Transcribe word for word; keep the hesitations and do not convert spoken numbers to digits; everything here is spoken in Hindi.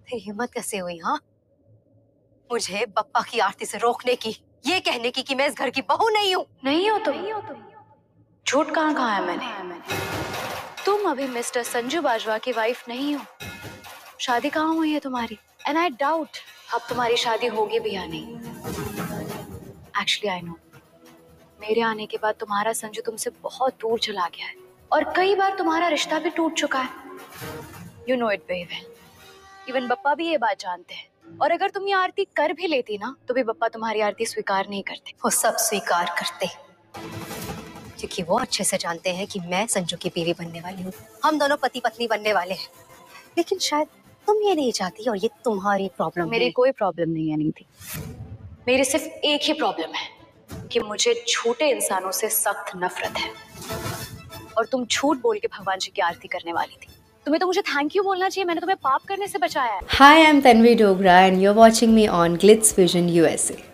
फिर हिम्मत कैसे हुई? हाँ, मुझे बप्पा की आरती से रोकने की, ये कहने की कि मैं इस घर की बहू नहीं हूँ। नहीं हो तुम, नहीं हो तुम। झूठ कहाँ कहा है मैंने? तुम अभी मिस्टर संजू बाजवा की वाइफ नहीं हो। शादी कहाँ हुई है तुम्हारी? एंड आई डाउट अब तुम्हारी शादी होगी भी या नहीं। एक्चुअली आई नो, मेरे आने के बाद तुम्हारा संजू तुमसे बहुत दूर चला गया है और कई बार तुम्हारा रिश्ता भी टूट चुका है। You know it very well. Even Bappa भी ये बात जानते हैं। और अगर तुम ये आरती कर भी लेती ना, तो भी बप्पा तुम्हारी आरती स्वीकार नहीं करते। वो सब स्वीकार करते, क्योंकि वो अच्छे से जानते हैं कि मैं संजू की बीवी बनने वाली हूँ। हम दोनों पति पत्नी बनने वाले हैं। लेकिन शायद तुम ये नहीं चाहती और ये तुम्हारी प्रॉब्लम। मेरी कोई प्रॉब्लम नहीं है नीति। मेरी सिर्फ एक ही प्रॉब्लम है कि मुझे झूठे इंसानों से सख्त नफरत है। और तुम झूठ बोल के भगवान जी की आरती करने वाली थी। तुम्हें तो मुझे थैंक यू बोलना चाहिए, मैंने तुम्हें पाप करने से बचाया है। Hi, I'm Tanvi Dogra and you're watching me on Glitz Vision U S A.